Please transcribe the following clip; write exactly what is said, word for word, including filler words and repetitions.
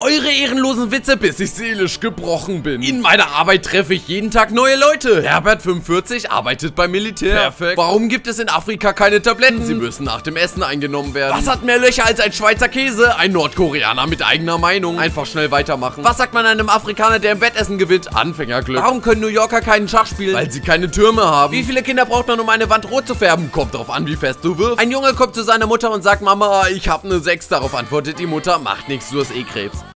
eure ehrenlosen Witze, bis ich seelisch gebrochen bin. In meiner Arbeit treffe ich jeden Tag neue Leute. Herbert fünfundvierzig arbeitet beim Militär. Perfekt. Warum gibt es in Afrika keine Tabletten? Sie müssen nach dem Essen eingenommen werden. Was hat mehr Löcher als ein Schweizer Käse? Ein Nordkoreaner mit eigener Meinung. Einfach schnell weitermachen. Was sagt man einem Afrikaner, der im Wettessen gewinnt? Anfängerglück. Warum können New Yorker keinen Schach spielen? Weil sie keine Türme haben. Wie viele Kinder braucht man, um eine Wand rot zu färben? Kommt drauf an, wie fest du wirfst. Ein Junge kommt zu seiner Mutter und sagt, Mama, ich habe eine sechs. Darauf antwortet die Mutter, macht nichts, du hast eh Krebs.